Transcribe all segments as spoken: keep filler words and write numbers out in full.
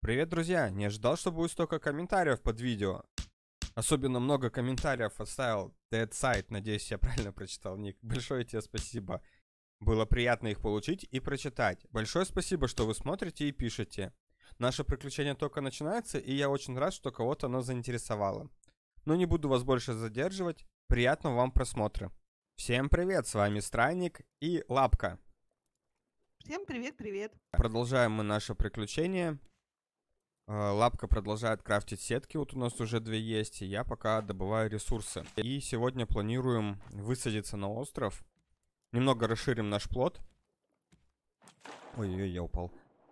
Привет, друзья! Не ожидал, что будет столько комментариев под видео. Особенно много комментариев оставил DeadSide. Надеюсь, я правильно прочитал ник. Большое тебе спасибо. Было приятно их получить и прочитать. Большое спасибо, что вы смотрите и пишете. Наше приключение только начинается, и я очень рад, что кого-то оно заинтересовало. Но не буду вас больше задерживать. Приятного вам просмотра. Всем привет, с вами Странник и Лапка. Всем привет-привет. Продолжаем мы наше приключение. Лапка продолжает крафтить сетки, вот у нас уже две есть, и я пока добываю ресурсы. И сегодня планируем высадиться на остров. Немного расширим наш плот. Ой-ой-ой, я упал.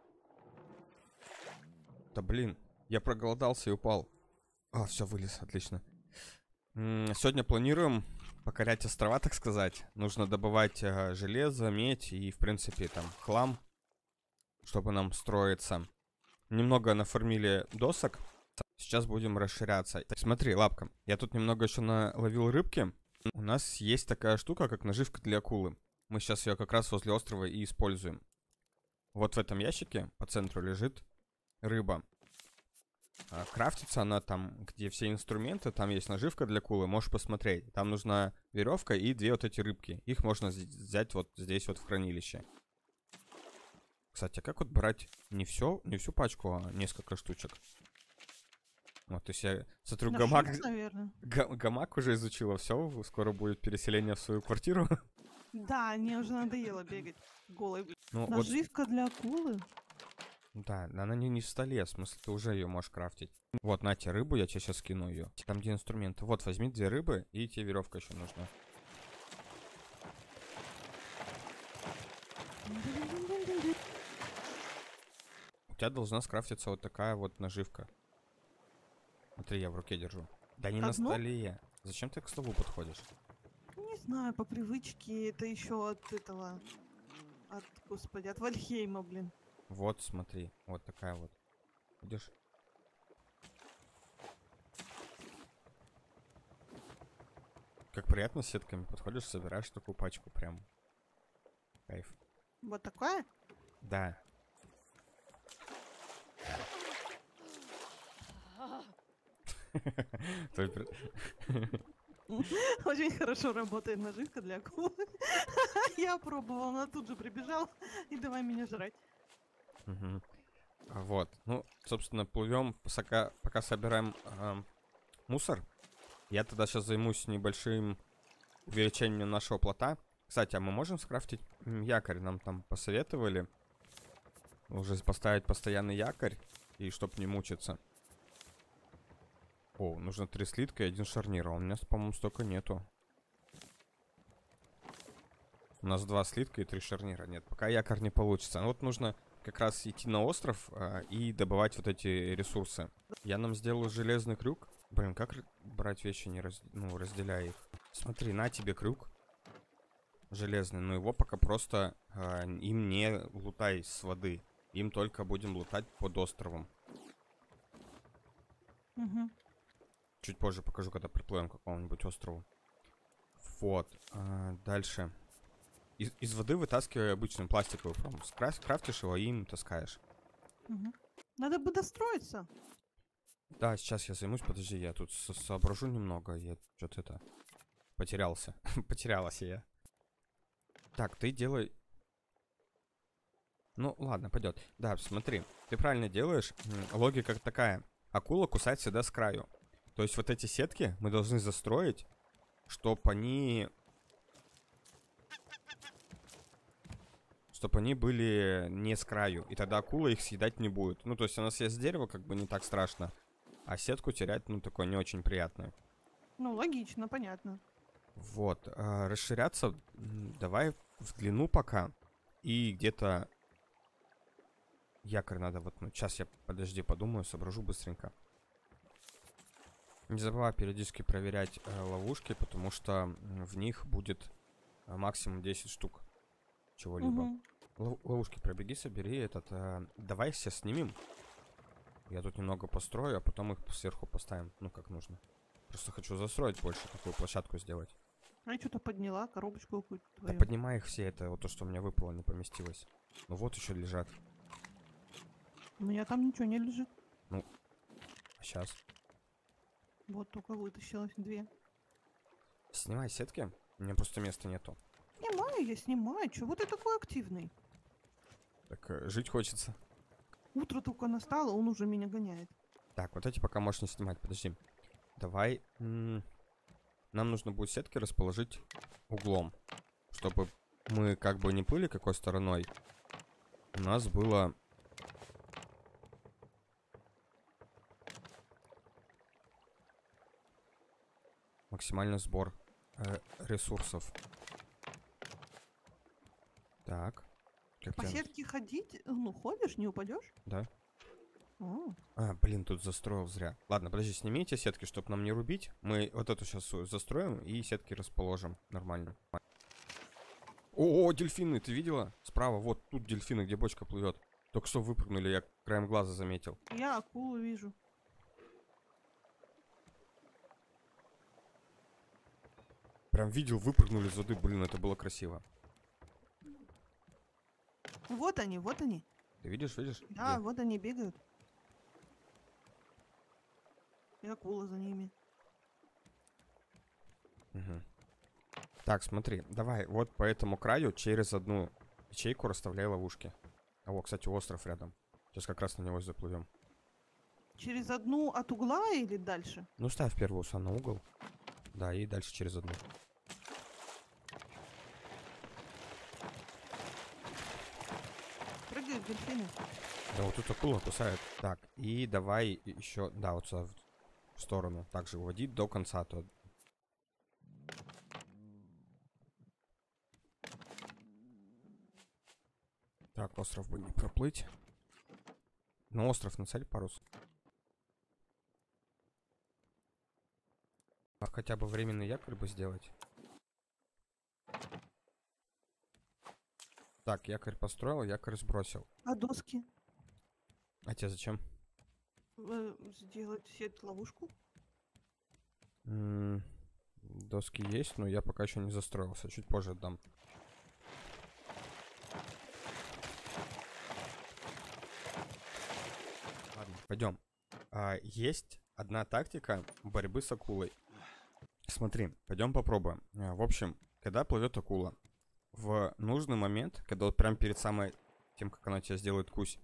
Да блин, я проголодался и упал. А, все, вылез, отлично. Сегодня планируем покорять острова, так сказать. Нужно добывать э, железо, медь и, в принципе, там, хлам, чтобы нам строиться. Немного нафармили досок. Сейчас будем расширяться. Смотри, Лапка, я тут немного еще наловил рыбки. У нас есть такая штука, как наживка для акулы. Мы сейчас ее как раз возле острова и используем. Вот в этом ящике по центру лежит рыба. Крафтится она там, где все инструменты. Там есть наживка для акулы, можешь посмотреть. Там нужна веревка и две вот эти рыбки. Их можно взять вот здесь вот в хранилище. Кстати, а как вот брать не все, не всю пачку, а несколько штучек? Вот, то есть я смотрю, На гамак, шифт, наверное. га- гамак уже изучила, все, скоро будет переселение в свою квартиру. Да, мне уже надоело бегать голой. Ну, вот, Наживка для акулы? да, она не, не в столе, в смысле, ты уже ее можешь крафтить. Вот, на тебе рыбу, я тебе сейчас скину ее. Там где инструменты. Вот, возьми две рыбы, и тебе веревка еще нужна. У тебя должна скрафтиться вот такая вот наживка. Смотри, я в руке держу. Да не на Одну? столе. Зачем ты к столу подходишь? Не знаю, по привычке. Это еще от этого... От, господи, от Вальхейма, блин. Вот, смотри, вот такая вот. Видишь? Как приятно с сетками подходишь, собираешь такую пачку прям. Кайф. Вот такая? Да. Очень хорошо работает наживка для акулы. Я пробовала, она тут же прибежала и давай меня жрать. Вот. Ну, собственно, плывем, пока, пока собираем э, мусор. Я тогда сейчас займусь небольшим увеличением нашего плота. Кстати, а мы можем скрафтить якорь? Нам там посоветовали уже поставить постоянный якорь, и чтоб не мучиться. О, нужно три слитка и один шарнир. А у меня, по-моему, столько нету. У нас два слитка и три шарнира. Нет, пока якорь не получится. Ну, вот нужно как раз идти на остров а, и добывать вот эти ресурсы. Я нам сделал железный крюк. Блин, как брать вещи, не раз... ну, разделяя их? Смотри, на тебе крюк железный. Но его пока просто а, им не лутай с воды. Им только будем лутать под островом. Угу. Чуть позже покажу, когда приплывем к какому-нибудь острову. Вот. А, дальше. Из, из воды вытаскивай обычным пластиковым. Крафтишь его и им таскаешь. Угу. Надо бы достроиться. Да, сейчас я займусь. Подожди, я тут со соображу немного. Я что-то это... Потерялся. Потерялась я. Так, ты делай... Ну, ладно, пойдет. Да, смотри. Ты правильно делаешь. Логика такая. Акула кусает всегда с краю. То есть вот эти сетки мы должны застроить, чтобы они... Чтобы они были не с краю. И тогда акула их съедать не будет. Ну, то есть у нас есть дерево, как бы не так страшно. А сетку терять, ну, такое не очень приятное. Ну, логично, понятно. Вот. А, расширяться давай в длину пока. И где-то... Якорь надо вот... Ну, сейчас я, подожди, подумаю, соображу быстренько. Не забывай периодически проверять э, ловушки, потому что в них будет э, максимум десять штук чего-либо. Угу. Лов ловушки пробеги, собери этот. Э, давай все снимем. Я тут немного построю, а потом их сверху поставим. Ну, как нужно. Просто хочу застроить больше, такую площадку сделать. А я что-то подняла, коробочку какую-то твою. Да поднимай их все, это вот то, что у меня выпало, не поместилось. Ну вот еще лежат. У меня там ничего не лежит. Сейчас. Вот только вытащилось две. Снимай сетки. У меня просто места нету. Снимаю я, снимаю. Чего ты такой активный? Так, э, жить хочется. Утро только настало, он уже меня гоняет. Так, вот эти пока можешь не снимать, подожди. Давай. м, Нам нужно будет сетки расположить углом, чтобы мы как бы не плыли какой стороной. У нас было... максимальный сбор э, ресурсов. Так. Как По тебя- сетке ходить, ну, ходишь, не упадешь? Да. О, А, блин, тут застроил зря. Ладно, подожди, сними эти сетки, чтобы нам не рубить. Мы вот эту сейчас застроим и сетки расположим нормально. О, о, дельфины, ты видела? Справа, вот тут дельфины, где бочка плывет. Только что выпрыгнули, я краем глаза заметил. я акулу вижу. Прям видел, выпрыгнули из воды, блин, это было красиво. Вот они, вот они. Ты видишь, видишь? Да, Где? вот они бегают. И акула за ними. Мгм. Так, смотри, давай вот по этому краю через одну ячейку расставляй ловушки. А вот, кстати, остров рядом. Сейчас как раз на него заплывем. Через одну от угла или дальше? Ну, ставь первую сан на угол. Да, и дальше через одну. Прыгают дельфины. Да, вот тут акула кусает. Так, и давай еще, да, вот сюда в, в сторону. Также уводить до конца. То... Так, остров бы не проплыть. На остров нацель парус. А хотя бы временный якорь бы сделать. Так, якорь построил, якорь сбросил. А доски? А тебе зачем? Э, Сделать сеть ловушку? М, Доски есть, но я пока еще не застроился. Чуть позже отдам. Ладно, пойдем. А, есть одна тактика борьбы с акулой. Смотри, пойдем попробуем. А, в общем, когда плывет акула, в нужный момент, когда вот прям перед самой тем, как она тебя сделает кусь,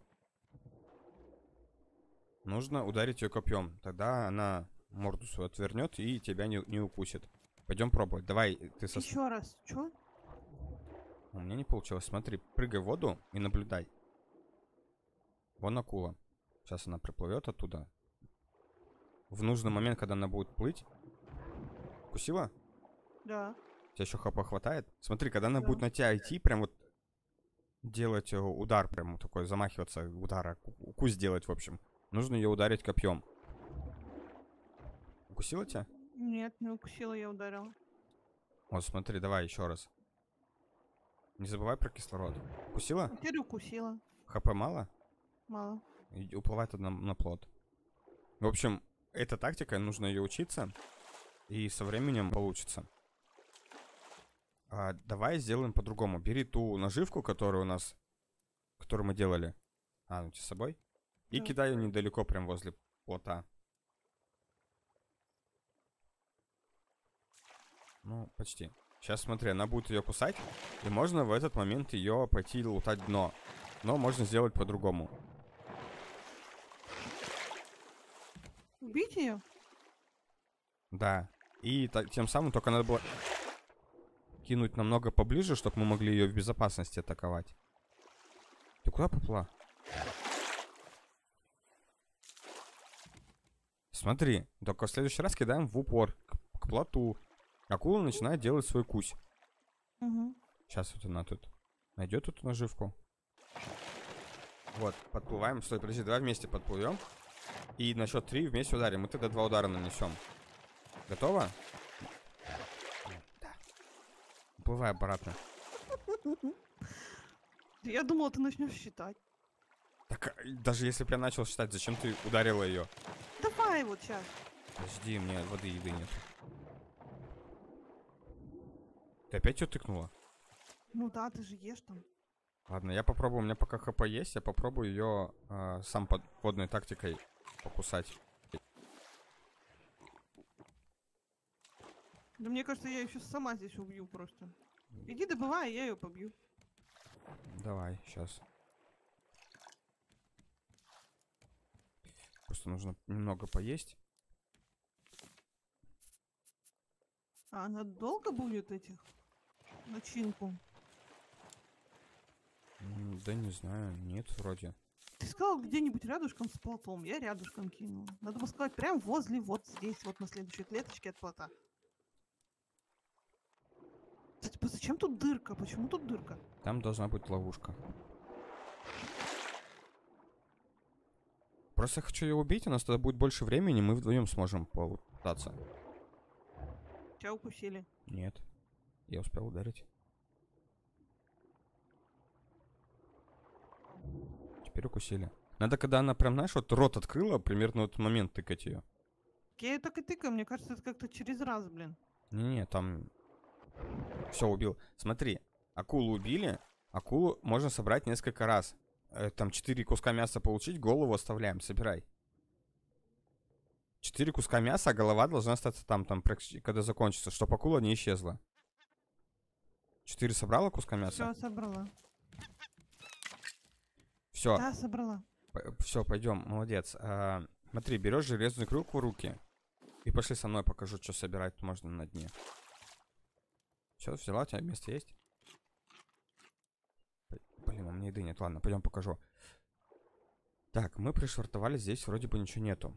нужно ударить ее копьем. Тогда она морду свою отвернет и тебя не, не укусит. Пойдем пробовать. Давай, ты со... Еще раз. Чё? У меня не получилось. Смотри, прыгай в воду и наблюдай. Вон акула. Сейчас она приплывет оттуда. В нужный момент, когда она будет плыть. Укусила? Да. Тебя еще хапа хватает? Смотри, когда она Да. будет на тебя идти, прям вот делать э, удар, прям вот такой, замахиваться, удара, ку- укус делать, в общем. Нужно ее ударить копьем. Укусила тебя? Нет, не укусила, я ударила. Вот, смотри, давай еще раз. Не забывай про кислород. Укусила? Теперь укусила. ХП мало? Мало. И уплывает на, на плот. В общем, эта тактика, нужно ее учиться. И со временем получится. А, давай сделаем по-другому. Бери ту наживку, которую у нас... Которую мы делали. А, ну тебе с собой? И Да. кидай ее недалеко, прям возле плота. Ну, почти. Сейчас смотри, она будет ее кусать. И можно в этот момент ее пойти лутать дно. Но можно сделать по-другому. Убить ее? Да. И та- тем самым только надо было кинуть намного поближе, чтобы мы могли ее в безопасности атаковать. Ты куда поплыла? Смотри, только в следующий раз кидаем в упор к, к плоту. Акула начинает делать свой кусь. Угу. Сейчас вот она тут найдет эту наживку. Вот, подплываем. Стой, подожди, давай вместе подплывем. И на счет три вместе ударим. Мы тогда два удара нанесем. Готово? Да. Уплывай обратно. Я думала, ты начнешь считать. Так, а, даже если бы я начал считать, зачем ты ударила ее? Давай вот сейчас. Подожди, мне воды еды нет. Ты опять ее тыкнула? Ну да, ты же ешь там. Ладно, я попробую, у меня пока хп есть, я попробую ее э, сам под водной тактикой покусать. Да мне кажется, я ее сейчас сама здесь убью просто. Иди добывай, я ее побью. Давай, сейчас. Просто нужно немного поесть. А она долго будет этих? Начинку? М, Да не знаю, нет, вроде. Ты сказал где-нибудь рядышком с плотом. Я рядышком кинул. Надо было сказать прям возле, вот здесь, вот на следующей клеточке от плота. Кстати, зачем тут дырка? Почему тут дырка? Там должна быть ловушка. Просто я хочу ее убить, у нас тогда будет больше времени, мы вдвоем сможем попытаться. Тебя укусили. Нет. Я успел ударить. Теперь укусили. Надо, когда она прям, знаешь, вот рот открыла, примерно в этот момент тыкать ее. Я ее так и тыкаю, мне кажется, это как-то через раз, блин. Не-не, там... Все, убил. Смотри, акулу убили. Акулу можно собрать несколько раз. Э, Там четыре куска мяса получить, голову оставляем, собирай. Четыре куска мяса, а голова должна остаться там, там, практи- когда закончится, чтобы акула не исчезла. Четыре собрала куска мяса? Все, собрала. Все, Да, собрала. все, пойдем, молодец. А, смотри, берешь железную крюк в руки и пошли со мной, покажу, что собирать можно на дне. Все, взяла, у тебя место есть? Блин, у меня еды нет, ладно, пойдем покажу. Так, мы пришвартовали, здесь вроде бы ничего нету.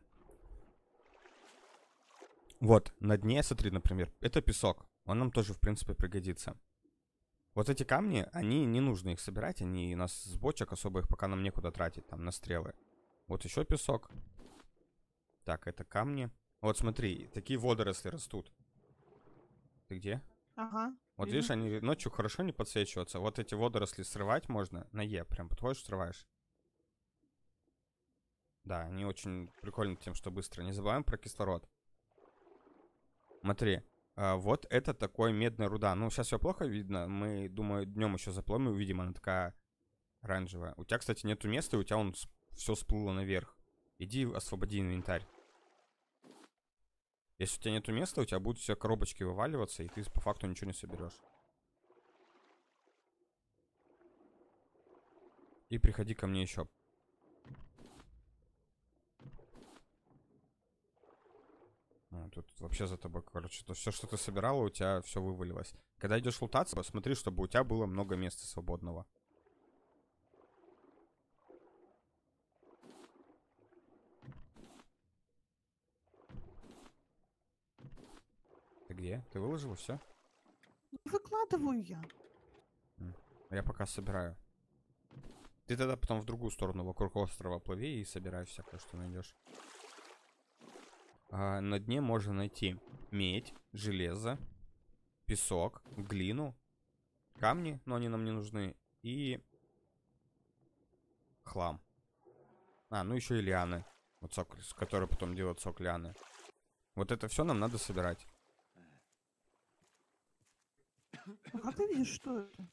Вот, на дне, смотри, например, это песок. Он нам тоже, в принципе, пригодится. Вот эти камни, они не нужно их собирать, они у нас с бочек, особо их пока нам некуда тратить, там, на стрелы. Вот еще песок. Так, это камни. Вот смотри, такие водоросли растут. Ты где? Ага. Вот видно. видишь, они ночью хорошо не подсвечиваются. Вот эти водоросли срывать можно на Е. Прям подходишь, срываешь. Да, они очень прикольны тем, что быстро. Не забываем про кислород. Смотри, а, вот это такой медная руда. Ну, сейчас все плохо видно. Мы, думаю, днем еще заплывем и увидим. Она такая оранжевая. У тебя, кстати, нету места, и у тебя он все всплыло наверх. Иди освободи инвентарь. Если у тебя нету места, у тебя будут все коробочки вываливаться, и ты по факту ничего не соберешь. И приходи ко мне еще. А, тут вообще за тобой, короче, то все, что ты собирала, у тебя все вывалилось. Когда идешь лутаться, посмотри, чтобы у тебя было много места свободного. Ты где? Ты выложила все? Выкладываю я. Я пока собираю. Ты тогда потом в другую сторону, вокруг острова плыви и собирай всякое, что найдешь. А, на дне можно найти медь, железо, песок, глину, камни, но они нам не нужны, и хлам. А, ну еще и лианы, вот сок, с которой потом делают сок лианы. Вот это все нам надо собирать. А как ты видишь, что это?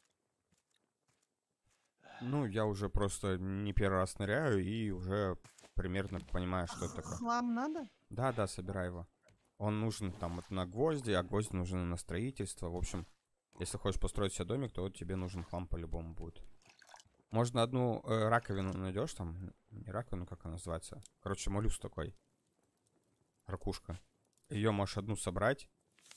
Ну, я уже просто не первый раз ныряю и уже примерно понимаю, что это такое. Хлам надо? Да, да, собирай его. Он нужен там вот на гвозди, а гвозди нужны на строительство. В общем, если хочешь построить себе домик, то вот тебе нужен хлам по-любому будет. Можно одну э, раковину найдешь там. Не раковину, как она называется. Короче, моллюск такой. Ракушка. Ее можешь одну собрать,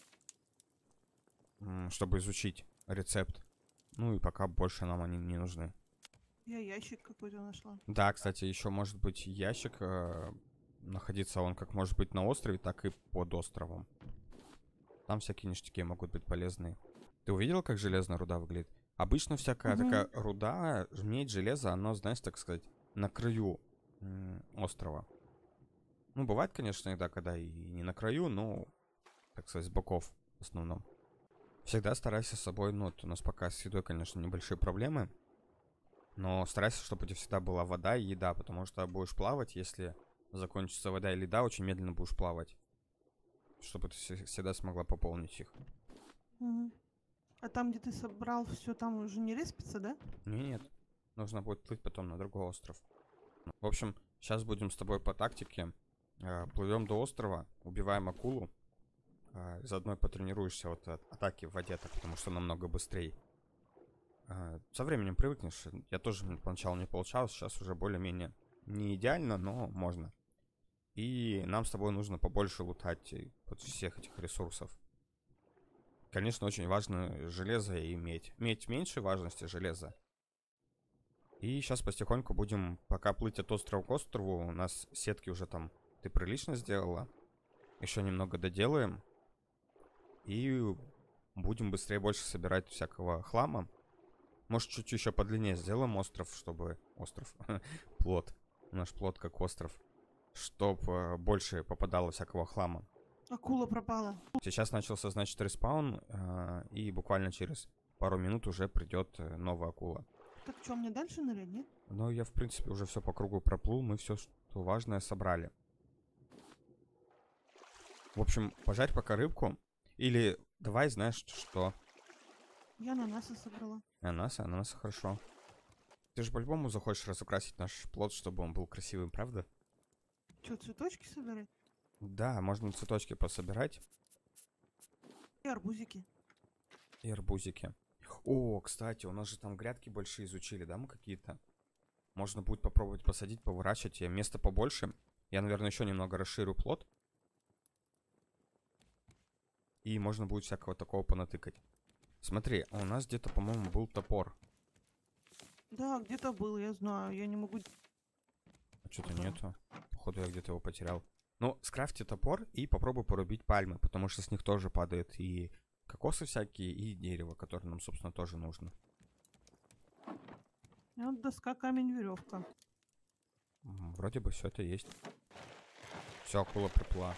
чтобы изучить рецепт. Ну и пока больше нам они не нужны. Я ящик какой-то нашла. Да, кстати, еще может быть ящик. Э, находиться он как может быть на острове, так и под островом. Там всякие ништяки могут быть полезные. Ты увидел, как железная руда выглядит? Обычно всякая Мгм. такая руда, медь, железо, оно, знаешь, так сказать, на краю м, острова. Ну, бывает, конечно, иногда, когда и не на краю, но, так сказать, с боков в основном. Всегда старайся с собой, ну, вот у нас пока с едой, конечно, небольшие проблемы. Но старайся, чтобы у тебя всегда была вода и еда, потому что будешь плавать, если закончится вода или еда, очень медленно будешь плавать. Чтобы ты всегда смогла пополнить их. Мгм. А там, где ты собрал все, там уже не респится, да? Не, нет. Нужно будет плыть потом на другой остров. В общем, сейчас будем с тобой по тактике. Э, плывем до острова, убиваем акулу. Э, заодно и потренируешься вот от атаки в воде, так, потому что намного быстрее. Э, со временем привыкнешь. Я тоже поначалу не получалось, сейчас уже более-менее не идеально, но можно. И нам с тобой нужно побольше лутать вот всех этих ресурсов. Конечно, очень важно железо и медь. Медь меньше важности железа. И сейчас потихоньку будем, пока плыть от острова к острову, у нас сетки уже там ты прилично сделала. Еще немного доделаем. И будем быстрее больше собирать всякого хлама. Может, чуть еще подлиннее сделаем остров, чтобы... Остров. Плот. Наш плот как остров. Чтобы больше попадало всякого хлама. Акула пропала. Сейчас начался, значит, респаун. э, И буквально через пару минут уже придет э, новая акула. Так что, мне дальше нырять, нет? Но я, в принципе, уже все по кругу проплыл. Мы все, что важное, собрали. В общем, пожарь пока рыбку. Или давай, знаешь, что... Я ананасы собрала. Ананасы, ананасы хорошо. Ты же по-любому захочешь разукрасить наш плод, чтобы он был красивым, правда? Что, цветочки собирать? Да, можно цветочки пособирать. И арбузики. И арбузики. О, кстати, у нас же там грядки большие изучили, да, мы какие-то? Можно будет попробовать посадить, поворачивать. Место побольше. Я, наверное, еще немного расширю плод. И можно будет всякого такого понатыкать. Смотри, у нас где-то, по-моему, был топор. Да, где-то был, я знаю. Я не могу... А что-то нету. Походу, я где-то его потерял. Ну, скрафти топор и попробуй порубить пальмы, потому что с них тоже падает и кокосы всякие, и дерево, которое нам, собственно, тоже нужно. Вот доска, камень, веревка. М, Вроде бы все это есть. Все, акула приплыла.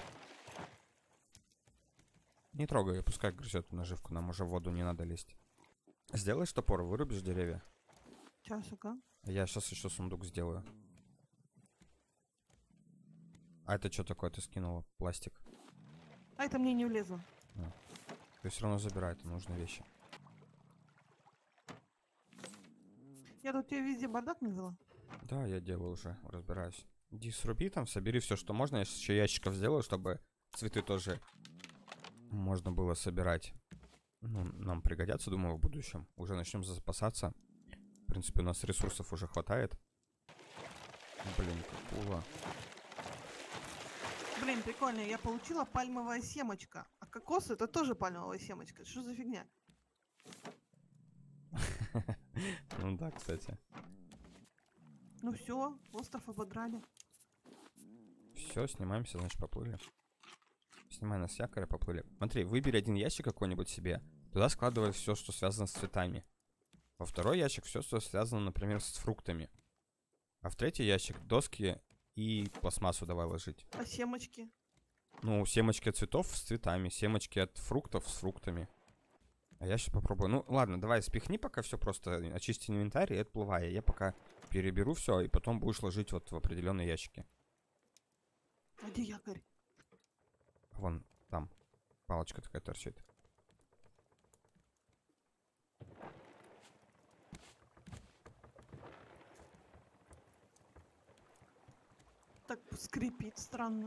Не трогай, пускай грызет наживку, нам уже в воду не надо лезть. Сделаешь топор, вырубишь деревья. Сейчас, ага. Я сейчас еще сундук сделаю. А это что такое ты скинула? Пластик. А это мне не влезло. Ты все равно забирай, это нужные вещи. Я тут тебе везде бардак навела. Да, я делаю уже, разбираюсь. Иди сруби там, собери все, что можно. Я сейчас еще ящиков сделаю, чтобы цветы тоже можно было собирать. Ну, нам пригодятся, думаю, в будущем. Уже начнем запасаться. В принципе, у нас ресурсов уже хватает. Блин, какого. Блин, прикольно, я получила пальмовая семечка. А кокос это тоже пальмовая семечка. Что за фигня? Ну да, кстати. Ну все, остров ободрали. Все, снимаемся, значит, поплыли. Снимай нас с якоря, поплыли. Смотри, выбери один ящик какой-нибудь себе. Туда складывай все, что связано с цветами. Во второй ящик все, что связано, например, с фруктами. А в третий ящик доски и пластмассу давай ложить. А семечки? Ну, семечки от цветов с цветами, семечки от фруктов с фруктами. А я сейчас попробую. Ну, ладно, давай спихни пока все просто, очисти инвентарь и отплывай. Я пока переберу все, и потом будешь ложить вот в определенные ящики. А где якорь? Вон там палочка такая торчит. Так скрипит странно.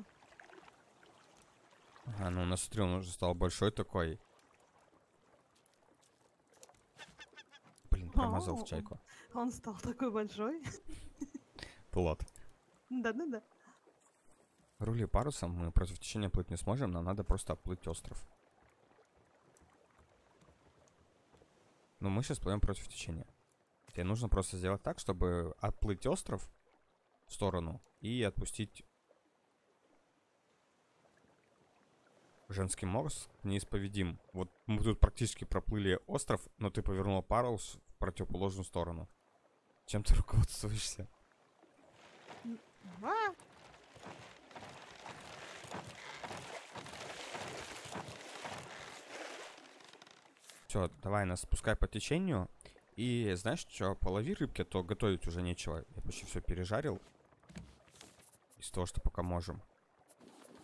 Ага, ну, на смотри, он уже стал большой такой. Блин, промазал в Ау. чайку. Он стал такой большой. Плот. Да-да-да. Рули парусом, мы против течения плыть не сможем, нам надо просто оплыть остров. Но мы сейчас плывем против течения. Тебе нужно просто сделать так, чтобы отплыть остров в сторону и отпустить женский мост неисповедим. Вот мы тут практически проплыли остров, но ты повернула парус в противоположную сторону. Чем ты руководствуешься? А! Все, давай нас спускай по течению. И знаешь что, полови рыбки, а то готовить уже нечего. Я почти все пережарил. Из того, что пока можем.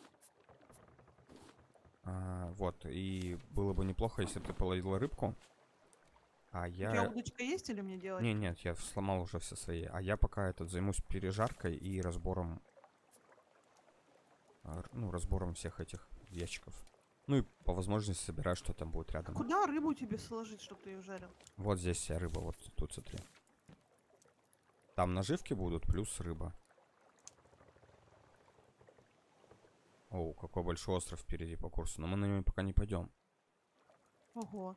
А, вот, и было бы неплохо, если бы ты половила рыбку. А У тебя я... удочка есть или мне делать? Не, нет, я сломал уже все свои. А я пока этот займусь пережаркой и разбором... а, р- Ну, разбором всех этих ящиков. Ну и по возможности собираю, что там будет А рядом. куда рыбу тебе сложить, чтобы ты ее жарил? Вот здесь вся рыба, вот тут смотри. Там наживки будут, плюс рыба. О, какой большой остров впереди по курсу. Но мы на него пока не пойдем. Ого.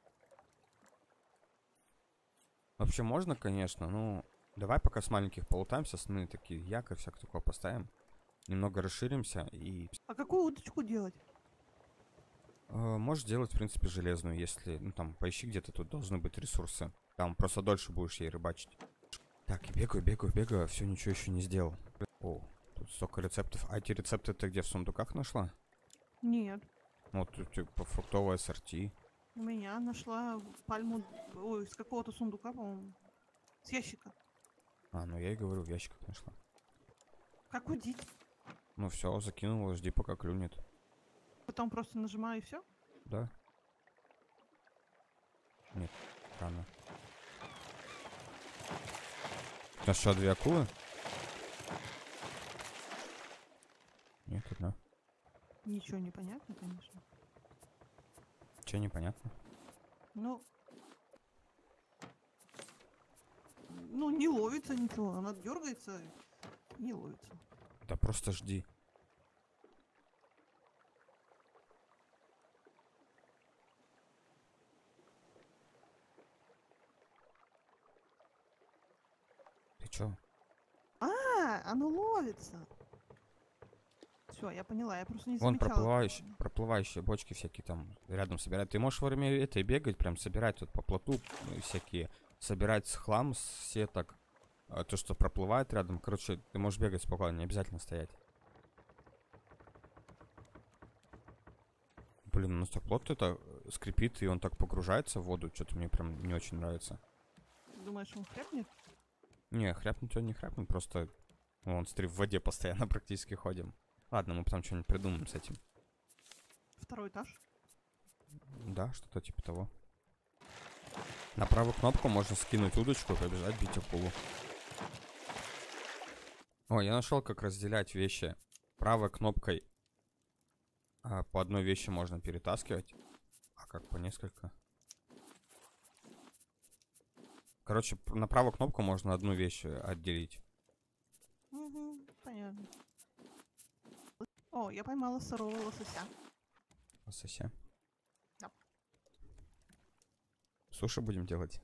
Вообще можно, конечно, но... Давай пока с маленьких полутаемся, основные такие якорь, всякое такое поставим. Немного расширимся и... А какую удочку делать? Э, можешь делать, в принципе, железную, если... Ну, там, поищи где-то, тут должны быть ресурсы. Там просто дольше будешь ей рыбачить. Так, и бегаю, бегаю, бегаю, все, ничего еще не сделал. О, тут столько рецептов. А эти рецепты ты где, в сундуках нашла? Нет. Вот тут типа фруктовое ассорти. У меня нашла пальму, ой, из какого-то сундука, по-моему. С ящика. А, ну я и говорю, в ящиках нашла. Как удить? Ну все, закинула, жди пока клюнет. Потом просто нажимаю и все. Да? Нет, рано. У нас что, две акулы? Нет, одна. Ничего не понятно, конечно. Че непонятно? Ну... Ну, не ловится ничего. Она дергается, не ловится. Да просто жди. Ты чё? А, оно ловится. Все, я поняла, я просто не Вон замечала. проплывающие, проплывающие бочки всякие там рядом собирать. Ты можешь во время этой бегать, прям собирать тут по плоту ну, всякие, собирать с хлам с сеток, а, то, что проплывает рядом. Короче, ты можешь бегать спокойно, не обязательно стоять. Блин, у нас так плот это скрипит, и он так погружается в воду. Что-то мне прям не очень нравится. Думаешь, он хряпнет? Не, хряпнуть он не хряпнет, просто... Вон, смотри, в воде постоянно практически ходим. Ладно, мы потом что-нибудь придумаем с этим. Второй этаж. Да, что-то типа того. На правую кнопку можно скинуть удочку и побежать бить акулу. О, я нашел, как разделять вещи. Правой кнопкой а, по одной вещи можно перетаскивать. А как по несколько? Короче, п- на правую кнопку можно одну вещь э, отделить. Угу, понятно. О, я поймала сырого лосося. Лосося. Да. Суши будем делать.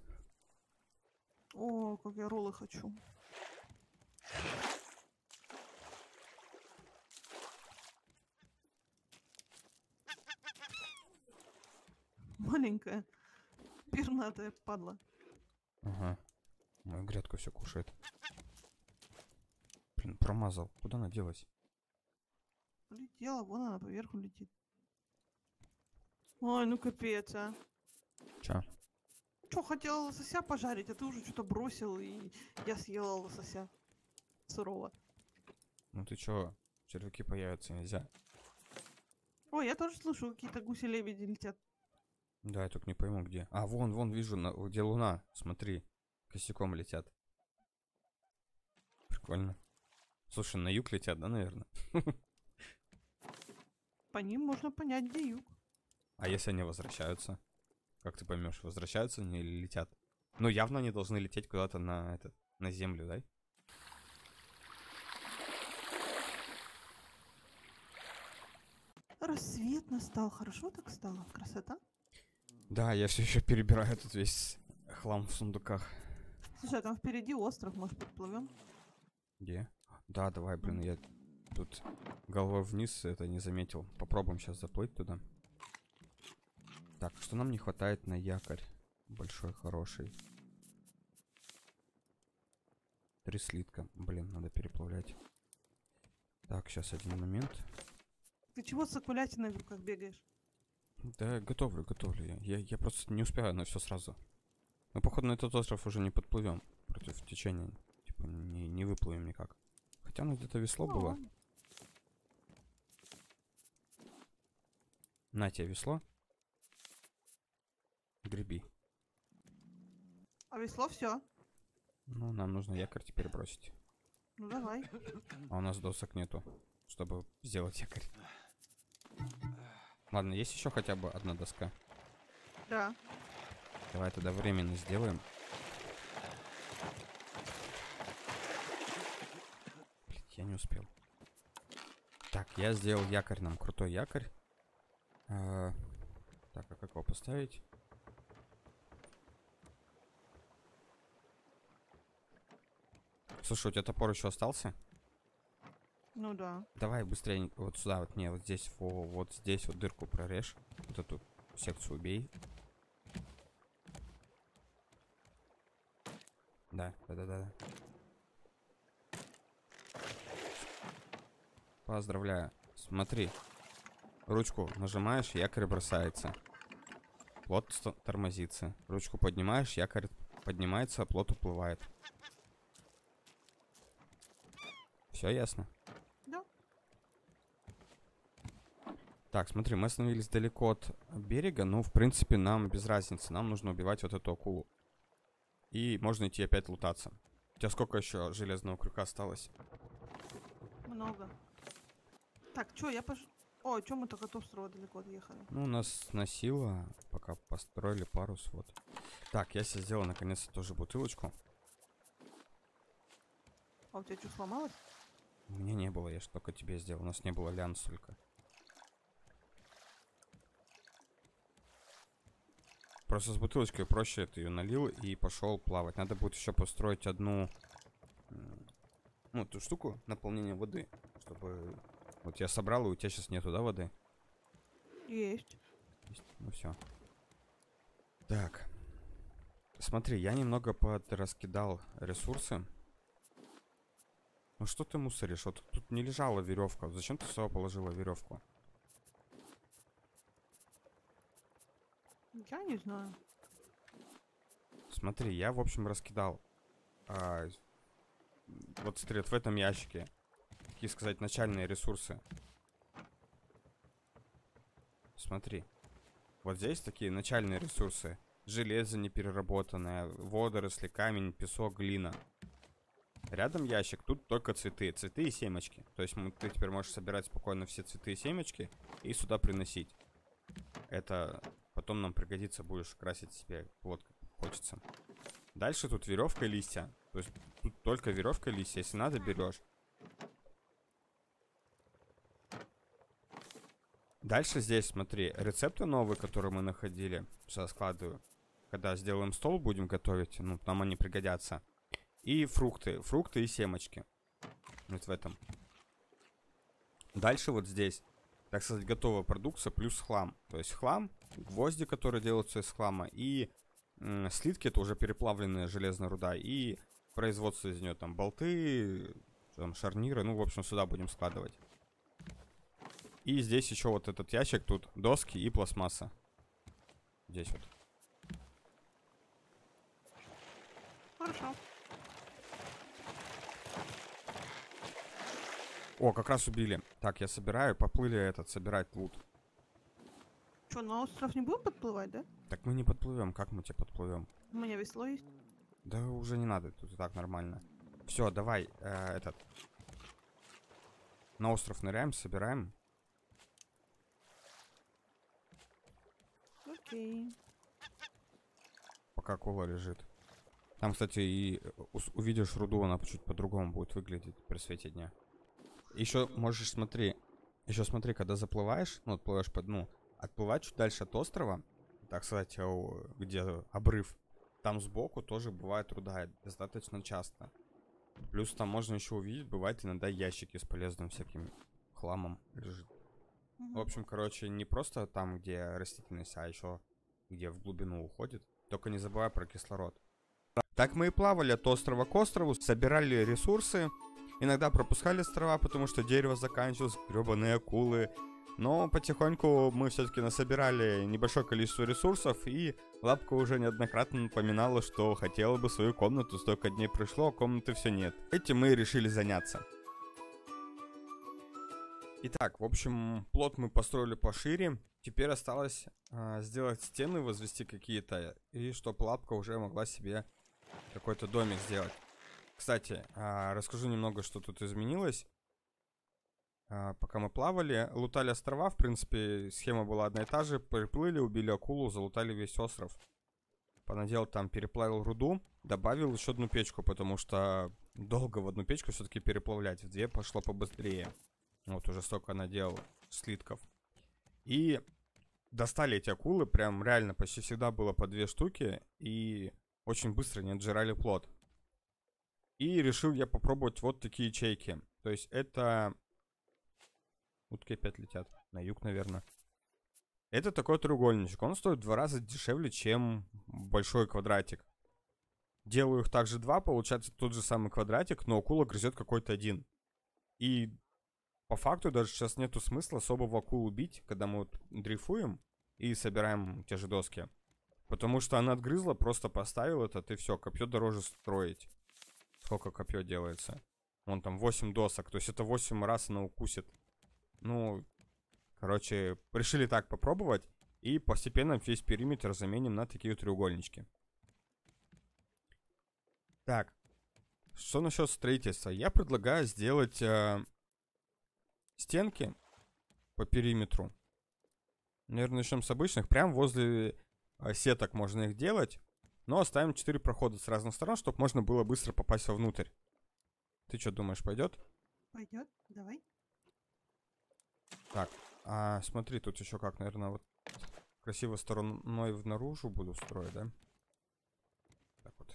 О, как я роллы хочу. Маленькая, пернатая падла. Ага. Мою грядку все кушает. Блин, промазал. Куда она делась? Полетела, вон она поверху летит. Ой, ну капец, а. Чё? Чё, хотела лосося пожарить, а ты уже что-то бросил, и я съела лосося сырого. Ну ты чё? Червяки появятся, нельзя. Ой, я тоже слышу, какие-то гуси-лебеди летят. Да, я только не пойму где. А, вон, вон, вижу, на, где луна. Смотри, косяком летят. Прикольно. Слушай, на юг летят, да, наверное? По ним можно понять, где юг. А если они возвращаются? Как ты поймешь, возвращаются они или летят? Ну, явно они должны лететь куда-то на этот, на землю, да? Рассвет настал, хорошо так стало, красота. Да, я все еще перебираю тут весь хлам в сундуках. Слушай, а там впереди остров, может подплывем? Где? Да, давай, блин, я тут головой вниз это не заметил. Попробуем сейчас заплыть туда. Так, что нам не хватает на якорь? Большой, хороший. Три слитка. Блин, надо переплавлять. Так, сейчас один момент. Ты чего с окулятиной в руках бегаешь? Да, готовлю, готовлю. Я, я, я просто не успеваю на все сразу. Мы, походу, на этот остров уже не подплывем против течения. Типа, не, не выплывем никак. Хотя у нас где-то весло Ну, было. ладно. На тебе весло. Греби. А весло все. Ну, нам нужно якорь теперь бросить. Ну давай. А у нас досок нету, чтобы сделать якорь. Ладно, есть еще хотя бы одна доска? Да. Давай тогда временно сделаем. Блин, я не успел. Так, я сделал якорь нам, крутой якорь. А, так, а как его поставить? Слушай, у тебя топор еще остался? Ну да. Давай быстрее вот сюда, вот не, вот здесь, во, вот здесь вот дырку прорежь. Вот эту секцию убей. Да, да-да-да. Поздравляю. Смотри. Ручку нажимаешь, якорь бросается. Плот тормозится. Ручку поднимаешь, якорь поднимается, а плот уплывает. Все ясно? Да. Так, смотри, мы остановились далеко от берега, но в принципе нам без разницы. Нам нужно убивать вот эту акулу. И можно идти опять лутаться. У тебя сколько еще железного крюка осталось? Много. Так, чё, я пош... Ой, чё мы так от острова далеко отъехали? Ну, у нас сносило, пока построили парус, вот. Так, я себе сделал наконец-то тоже бутылочку. А у тебя что, сломалось? У меня не было, я ж только тебе сделал. У нас не было лян столько. Просто с бутылочкой проще, ты ее налил и пошел плавать. Надо будет еще построить одну, ну, эту штуку наполнения воды, чтобы... Вот я собрал, и у тебя сейчас нету, да, воды? Есть. Есть. Ну все. Так. Смотри, я немного подраскидал ресурсы. Ну что ты мусоришь? Вот тут не лежала веревка. Зачем ты сюда положила веревку? Я не знаю. Смотри, я, в общем, раскидал. А, вот смотри, вот в этом ящике. Такие сказать, начальные ресурсы. Смотри. Вот здесь такие начальные ресурсы. Железо непереработанное, водоросли, камень, песок, глина. Рядом ящик, тут только цветы. Цветы и семечки. То есть мы, ты теперь можешь собирать спокойно все цветы и семечки и сюда приносить. Это потом нам пригодится, будешь красить себе плод, как хочется. Дальше тут веревка и листья. То есть тут только веревка и листья. Если надо, берешь. Дальше здесь, смотри, рецепты новые, которые мы находили. Сейчас складываю. Когда сделаем стол, будем готовить. Ну, нам они пригодятся. И фрукты. Фрукты и семечки. Вот в этом. Дальше вот здесь, так сказать, готовая продукция плюс хлам. То есть хлам, гвозди, которые делаются из хлама. И м, слитки, это уже переплавленная железная руда. И производство из нее там болты, там, шарниры. Ну, в общем, сюда будем складывать. И здесь еще вот этот ящик, тут доски и пластмасса. Здесь вот. Хорошо. О, как раз убили. Так, я собираю, поплыли этот, собирать лут. Что, на остров не будем подплывать, да? Так мы не подплывем, как мы тебе подплывем? У меня весло есть. Да уже не надо, тут и так нормально. Все, давай, э, этот. На остров ныряем, собираем. Окей. Пока кола лежит. Там, кстати, и увидишь руду, она чуть по-другому будет выглядеть при свете дня. Еще можешь, смотри, еще смотри, когда заплываешь, ну, отплываешь по дну, отплывать чуть дальше от острова, так сказать, где обрыв, там сбоку тоже бывает руда, достаточно часто. Плюс там можно еще увидеть, бывает иногда ящики с полезным всяким хламом лежит. Угу. В общем, короче, не просто там, где растительность, а еще где в глубину уходит. Только не забывай про кислород. Так мы и плавали от острова к острову, собирали ресурсы. Иногда пропускали острова, потому что дерево заканчивалось, гребаные акулы. Но потихоньку мы все-таки насобирали небольшое количество ресурсов. И Лапка уже неоднократно напоминала, что хотела бы свою комнату. Столько дней прошло, а комнаты все нет. Этим мы и решили заняться. Итак, в общем, плот мы построили пошире. Теперь осталось а, сделать стены, возвести какие-то. И чтобы Лапка уже могла себе какой-то домик сделать. Кстати, а, расскажу немного, что тут изменилось. А, пока мы плавали, лутали острова, в принципе, схема была одна и та же. Приплыли, убили акулу, залутали весь остров. Понаделал там, переплавил руду, добавил еще одну печку, потому что долго в одну печку все-таки переплавлять. В две пошло побыстрее. Вот уже столько наделал слитков. И достали эти акулы, прям реально почти всегда было по две штуки. И очень быстро не отжирали плод. И решил я попробовать вот такие ячейки. То есть это... Утки опять летят. На юг, наверное. Это такой треугольничек. Он стоит в два раза дешевле, чем большой квадратик. Делаю их также два, получается тот же самый квадратик, но акула грызет какой-то один. И по факту даже сейчас нету смысла особого акулу бить, когда мы вот дрейфуем и собираем те же доски. Потому что она отгрызла, просто поставил этот, и все, копье дороже строить. Сколько копье делается? Вон там восемь досок, то есть это восемь раз она укусит. Ну, короче, решили так попробовать. И постепенно весь периметр заменим на такие треугольнички. Так, что насчет строительства? Я предлагаю сделать э, стенки по периметру. Наверное, начнем с обычных. Прям возле э, сеток можно их делать. Но оставим четыре прохода с разных сторон, чтобы можно было быстро попасть вовнутрь. Ты что думаешь, пойдет? Пойдет, давай. Так, а смотри, тут еще как, наверное, вот красиво стороной внаружи буду строить, да? Так вот.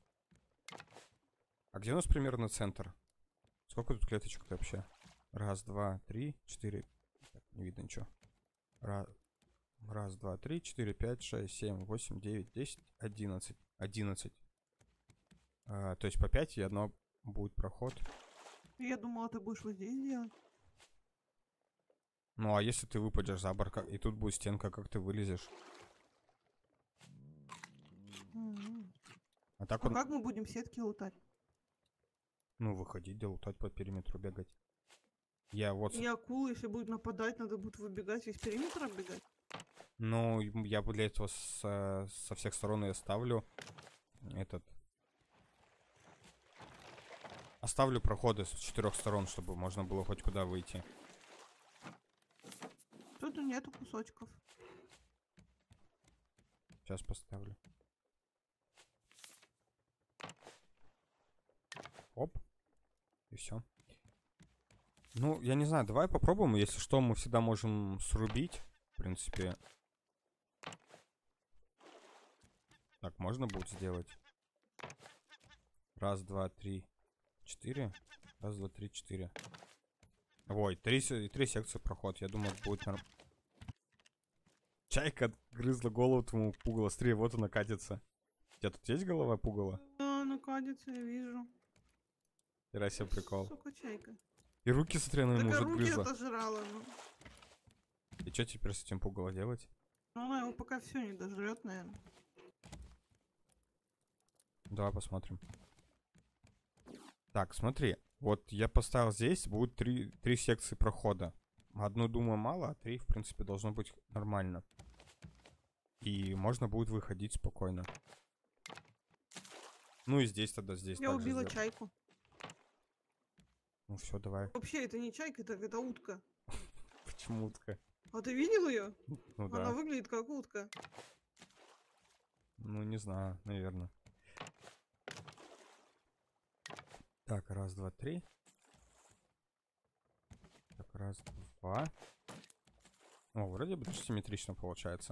А где у нас примерно центр? Сколько тут клеточек-то вообще? Раз, два, три, четыре. Так, не видно ничего. Раз, раз, два, три, четыре, пять, шесть, семь, восемь, девять, десять, одиннадцать. Одиннадцать. А, то есть по пять и одно будет проход. Я думала, ты будешь вот здесь делать. Ну, а если ты выпадешь за борт, и тут будет стенка, как ты вылезешь? М. А так А он... как мы будем сетки лутать? Ну, выходить, да, лутать по периметру, бегать. Я вот... И акулы, если будут нападать, надо будет выбегать, весь периметр оббегать. Ну, я бы для этого со, со всех сторон и оставлю этот... Оставлю проходы с четырех сторон, чтобы можно было хоть куда выйти. Тут нету кусочков. Сейчас поставлю. Оп. И все. Ну, я не знаю, давай попробуем. Если что, мы всегда можем срубить. В принципе. Так, можно будет сделать. Раз, два, три, четыре. Раз, два, три, четыре. Ой, три, три секции проход. Я думаю, будет норм... Чайка грызла голову твоему пугало. Смотри, вот она катится. У тебя тут есть голова пугала? Да, она катится, я вижу. Хера себе прикол. Сука, чайка. И руки, смотри, она ему Так уже руки грызла. отожрала, ну. И что теперь с этим пугало делать? Ну, она его пока все не дожрет, наверное. Давай посмотрим. Так, смотри. Вот я поставил здесь, будет три, три секции прохода. Одну, думаю, мало, а три, в принципе, должно быть нормально. И можно будет выходить спокойно. Ну и здесь тогда, здесь Я убила сделаю. чайку. Ну все, давай. Вообще, это не чайка, это, это утка. Почему утка? А ты видел ее? Ну Она да. выглядит как утка. Ну не знаю, наверное. Так, раз, два, три. Так, раз, два. О, вроде бы даже симметрично получается.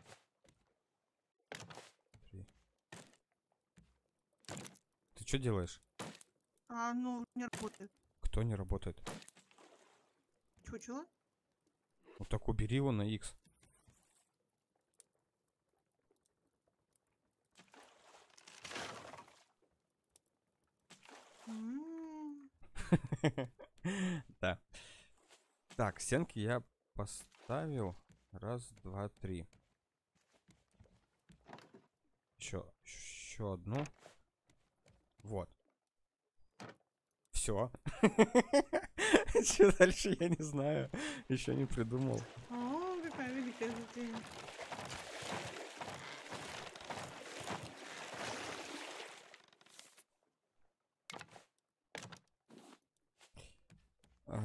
Три. Ты что делаешь? А, ну, не работает. Кто не работает? Чучело? Вот так убери его на X. М. Да. Так, стенки я поставил. Раз, два, три. Еще, еще одну. Вот. Все. Что дальше, я не знаю. Еще не придумал. О, какая великая затея.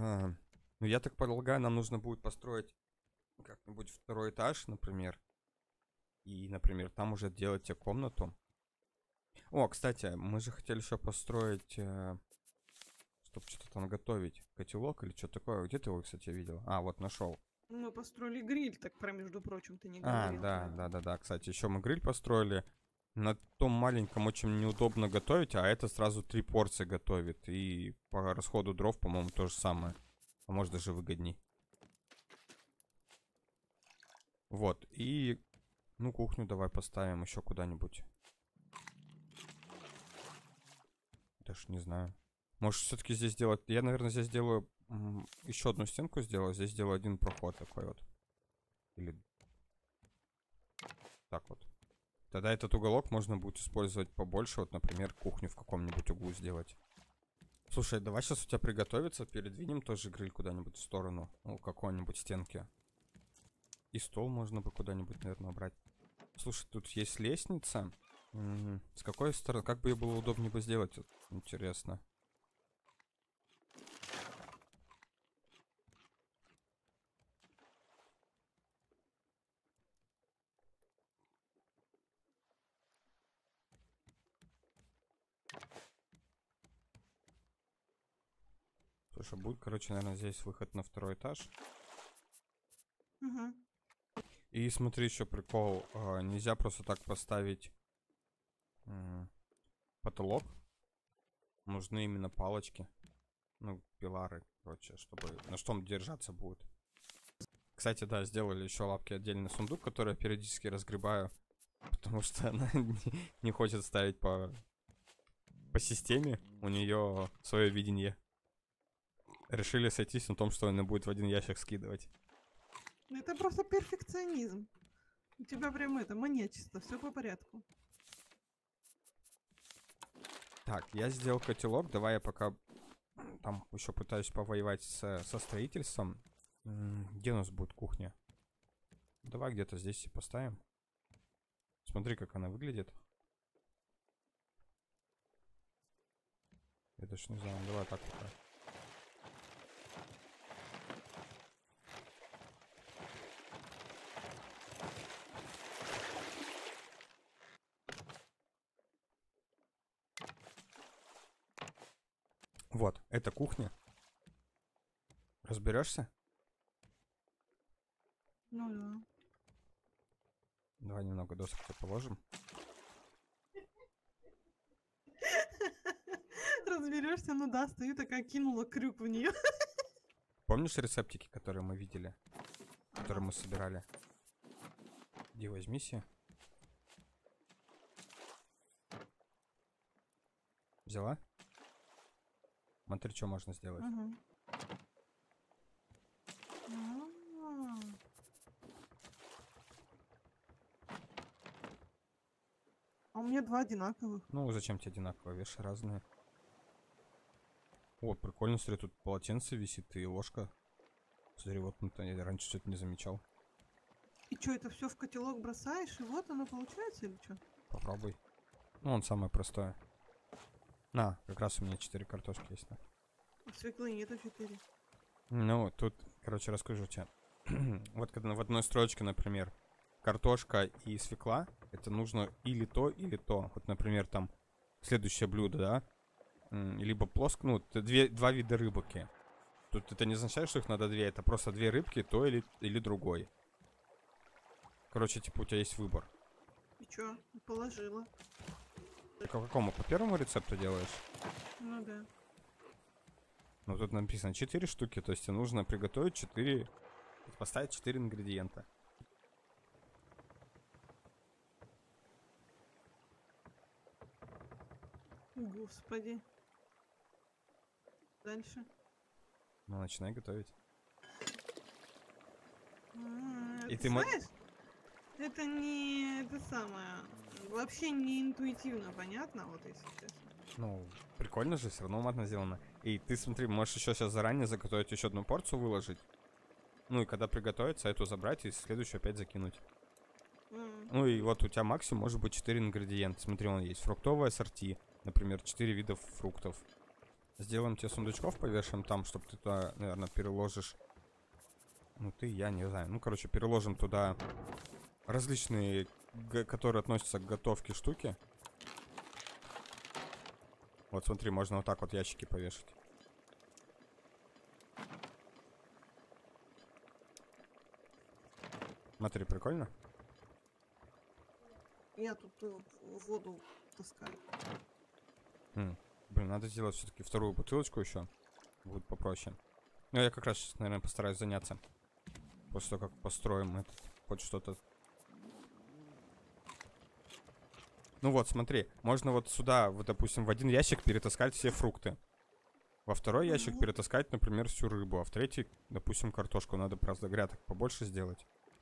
А, ну, я так полагаю, нам нужно будет построить как-нибудь второй этаж, например. И, например, там уже делать тебе комнату. О, кстати, мы же хотели еще построить... Э, чтобы что-то там готовить. Котелок или что такое. Где ты его, кстати, видел? А, вот нашел. Мы построили гриль, так про между прочим ты не А, говорил. да, да, да, да. Кстати, еще мы гриль построили. На том маленьком очень неудобно готовить, а это сразу три порции готовит. И по расходу дров, по-моему, то же самое. А может даже выгодней. Вот, и... Ну, кухню давай поставим еще куда-нибудь. Даже не знаю. Может, все-таки здесь сделать... Я, наверное, здесь сделаю... Еще одну стенку сделаю. Здесь сделаю один проход такой вот. Или... Так вот. Тогда этот уголок можно будет использовать побольше. Вот, например, кухню в каком-нибудь углу сделать. Слушай, давай сейчас у тебя приготовиться. Передвинем тоже гриль куда-нибудь в сторону. У какой-нибудь стенки. И стол можно бы куда-нибудь, наверное, убрать. Слушай, тут есть лестница. М-м, с какой стороны? Как бы ее было удобнее бы сделать? Интересно. Слушай, будет, короче, наверное, здесь выход на второй этаж. Угу. И смотри, еще прикол. А, нельзя просто так поставить м, потолок. Нужны именно палочки. Ну, пилары, короче, чтобы на что он держаться будет. Кстати, да, сделали еще лапки отдельный сундук, который я периодически разгребаю. Потому что она не, не хочет ставить по, по системе. У нее свое видение. Решили сойтись на том, что она будет в один ящик скидывать. Это просто перфекционизм. У тебя прям это, мания чисто, все по порядку. Так, я сделал котелок. Давай я пока там еще пытаюсь повоевать с, со строительством. М, Где у нас будет кухня? Давай где-то здесь и поставим. Смотри, как она выглядит. Я даже не знаю. Давай так пока. Вот, это кухня. Разберешься? Ну да. Давай немного досок тебе положим. Разберешься, ну да, стою такая, кинула крюк в нее. Помнишь рецептики, которые мы видели? Которые мы собирали? Иди возьми себе. Взяла? Смотри, что можно сделать. Угу. А-а-а. А у меня два одинаковых. Ну, зачем тебе одинаково? Вешай разные. О, прикольно, смотри, тут полотенце висит и ложка. Смотри, вот ну, я раньше что-то не замечал. И что, это все в котелок бросаешь, и вот оно получается, или что? Попробуй. Ну, он самое простое. На, как раз у меня четыре картошки есть. На. Свеклы нету четыре. Ну, тут, короче, расскажу тебе. Вот когда в одной строчке, например, картошка и свекла, это нужно или то, или то. Вот, например, там следующее блюдо, да? М, Либо плоско, ну, это две, два вида рыбки. Тут это не означает, что их надо две, это просто две рыбки, то или, или другой. Короче, типа у тебя есть выбор. И чё? Положила. Ты по какому? По первому рецепту делаешь? Ну да. Ну, тут написано четыре штуки, то есть тебе нужно приготовить четыре, поставить четыре ингредиента. Господи. Дальше. Ну, начинай готовить. А, И ты ты мо- знаешь, это не это самое. Вообще не интуитивно понятно, вот если честно. Ну, прикольно же, все равно матно сделано. И ты, смотри, можешь еще сейчас заранее заготовить еще одну порцию, выложить. Ну и когда приготовится, эту забрать и следующую опять закинуть. М. Ну и вот у тебя максимум может быть четыре ингредиента. Смотри, он есть фруктовое ассорти, например, четыре вида фруктов. Сделаем тебе сундучков, повешаем там, чтобы ты туда, наверное, переложишь. Ну, ты, я не знаю. Ну, короче, переложим туда различные, которые относятся к готовке штуки. Вот, смотри, можно вот так вот ящики повешать. Смотри, прикольно? Я тут э, воду таскаю. М, Блин, надо сделать все-таки вторую бутылочку еще. Будет попроще. Ну, я как раз сейчас, наверное, постараюсь заняться. После того, как построим этот, хоть что-то. Ну вот, смотри, можно вот сюда, вот, допустим, в один ящик перетаскать все фрукты. Во второй ящик Мгм. перетаскать, например, всю рыбу. А в третий, допустим, картошку. Надо просто грядок побольше сделать.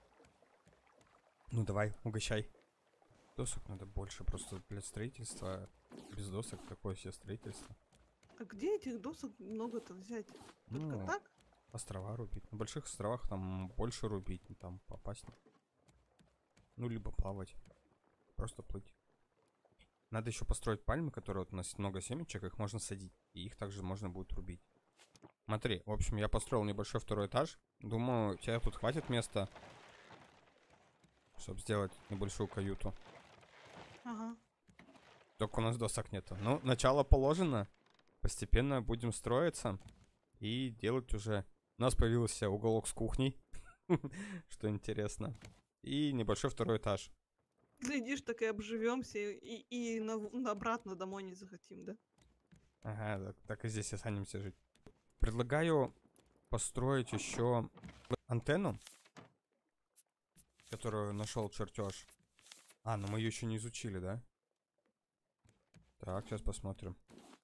Ну давай, угощай. Досок надо больше, просто для строительства. Без досок такое себе строительство. А где этих досок много-то взять? Только Ну, так? острова рубить. На больших островах там больше рубить, там попасть. Ну, либо плавать. Просто плыть. Надо еще построить пальмы, которые вот у нас много семечек, их можно садить. И их также можно будет рубить. Смотри, в общем, я построил небольшой второй этаж. Думаю, тебе тут хватит места, чтобы сделать небольшую каюту. Ага. Только у нас досок нету. Ну, начало положено. Постепенно будем строиться и делать уже. У нас появился уголок с кухней, что интересно. И небольшой второй этаж. Глядишь, так и обживемся, и, и на, на- обратно домой не захотим, да? Ага, так, так и здесь останемся жить. Предлагаю построить еще антенну, которую нашел чертеж. А, ну мы ее еще не изучили, да? Так, сейчас посмотрим.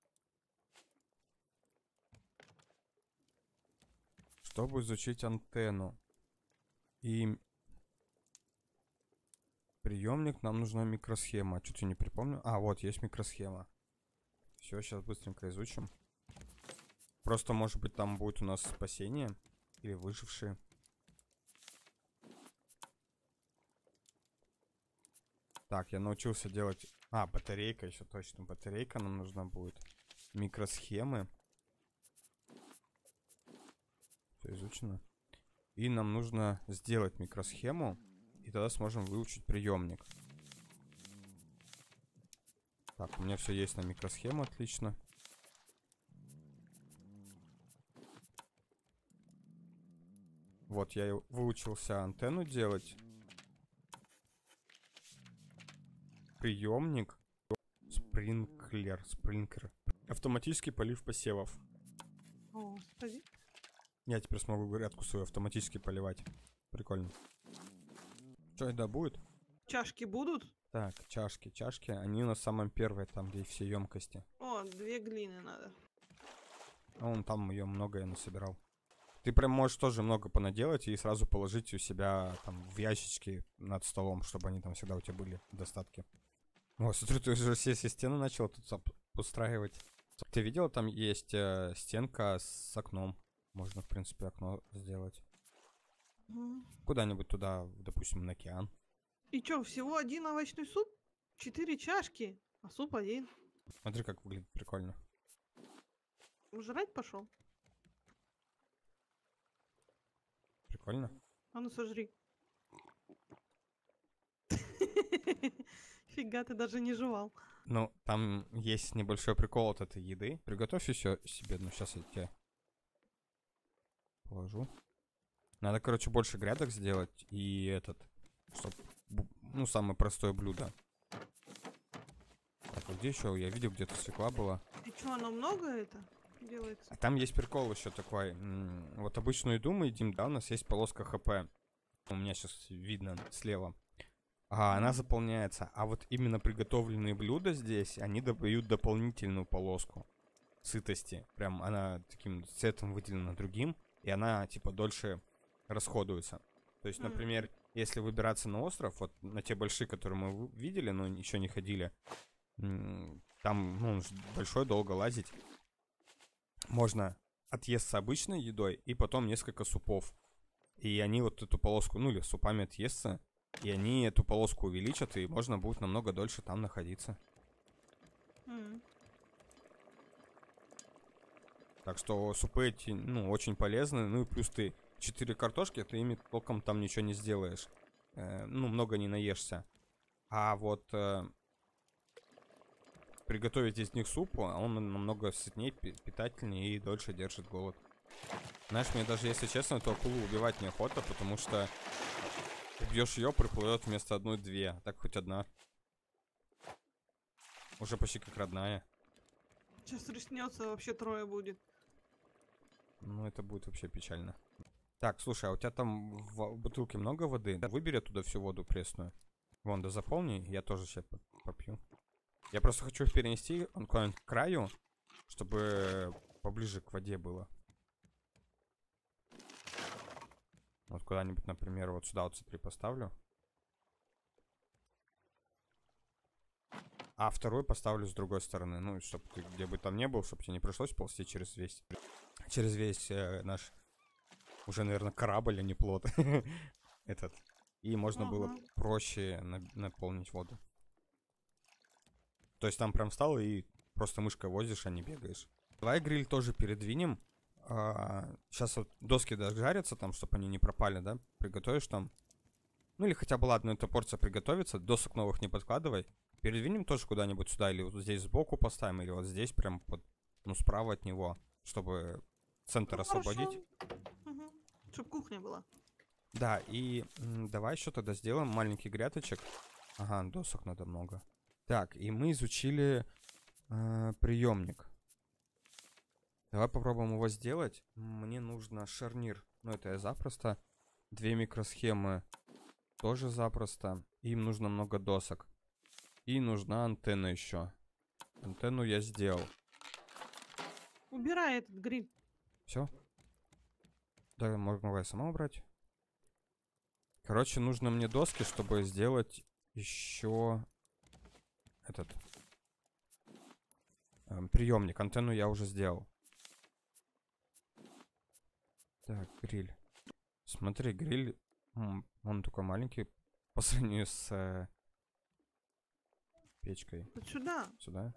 Чтобы изучить антенну и приемник, нам нужна микросхема. Что-то я не припомню. А, вот, есть микросхема. Все, сейчас быстренько изучим. Просто, может быть, там будет у нас спасение. Или выжившие. Так, я научился делать... А, батарейка еще точно. Батарейка нам нужна будет. Микросхемы. Все изучено. И нам нужно сделать микросхему. И тогда сможем выучить приемник. Так, у меня все есть на микросхему, отлично. Вот, я и выучился антенну делать. Приемник. Спринклер. Спринклер. Автоматический полив посевов. О, господи. Я теперь смогу грядку свою автоматически поливать. Прикольно. Что это будет? Чашки будут? Так, чашки. Чашки, они у нас самые первые, там, где все емкости. О, две глины надо. А вон там ее много я насобирал. Ты прям можешь тоже много понаделать и сразу положить у себя там в ящички над столом, чтобы они там всегда у тебя были в достатке. О, смотрю, ты уже все, все стены начал тут устраивать. Ты видел, там есть э, стенка с окном. Можно, в принципе, окно сделать. Мгм. Куда-нибудь туда, допустим, на океан. И чё, всего один овощной суп? Четыре чашки, а суп один. Смотри, как выглядит прикольно. Жрать пошел? Прикольно. А ну сожри. Фига, ты даже не жевал. Ну, там есть небольшой прикол от этой еды. Приготовь еще себе, ну, сейчас я тебе положу. Надо, короче, больше грядок сделать. И этот, чтоб, бу- ну, самое простое блюдо. Так, а где еще? Я видел, где-то свекла была. И чё, оно много это делается? А там есть прикол еще такой. М, Вот обычную еду мы едим, да, у нас есть полоска ХП. У меня сейчас видно слева. А она заполняется. А вот именно приготовленные блюда здесь, они дают дополнительную полоску сытости. Прям она таким цветом выделена другим. И она, типа, дольше расходуется. То есть, М. например, если выбираться на остров, вот на те большие, которые мы вы- видели, но еще не ходили, м, там, ну, ж- большой, долго лазить. Можно отъесться обычной едой и потом несколько супов. И они вот эту полоску, ну или супами отъестся, и они эту полоску увеличат, и можно будет намного дольше там находиться. М. Так что супы эти, ну, очень полезны. Ну и плюс ты четыре картошки, ты ими толком там ничего не сделаешь. Э, ну, много не наешься. А вот э, приготовить из них суп, он намного сытнее, питательнее и дольше держит голод. Знаешь, мне даже, если честно, эту акулу убивать неохота, потому что убьешь ее, приплывет вместо одной-две, а так хоть одна. Уже почти как родная. Сейчас рыснется, вообще трое будет. Ну, это будет вообще печально. Так, слушай, а у тебя там в бутылке много воды? Выбери оттуда всю воду пресную. Вон, да заполни, я тоже сейчас попью. Я просто хочу их перенести куда-нибудь к краю, чтобы поближе к воде было. Вот куда-нибудь, например, вот сюда вот смотри, поставлю. А второй поставлю с другой стороны. Ну, чтобы ты где бы там не был, чтобы тебе не пришлось ползти через весь... Через весь э, наш... Уже, наверное, корабль, а не плот. Этот. И можно Ага. было проще на наполнить воду. То есть там прям встал и просто мышкой возишь, а не бегаешь. Давай гриль тоже передвинем. А, сейчас вот доски дожарятся там, чтобы они не пропали, да? Приготовишь там. Ну или хотя бы, ладно, эта порция приготовится. Досок новых не подкладывай. Передвинем тоже куда-нибудь сюда. Или вот здесь сбоку поставим. Или вот здесь прям под, ну, справа от него. Чтобы центр Ну, освободить. Угу. Чтоб кухня была. Да, и м, давай еще тогда сделаем маленький грядочек. Ага, досок надо много. Так, и мы изучили э, приемник. Давай попробуем его сделать. Мне нужно шарнир. Ну, это я запросто. Две микросхемы тоже запросто. Им нужно много досок. И нужна антенна еще. Антенну я сделал. Убирай этот гриль. Все? Да, могу я сама убрать. Короче, нужно мне доски, чтобы сделать еще этот эм, приемник. Антенну я уже сделал. Так, гриль. Смотри, гриль, м, он такой маленький по сравнению с э, печкой. Вот сюда. Сюда.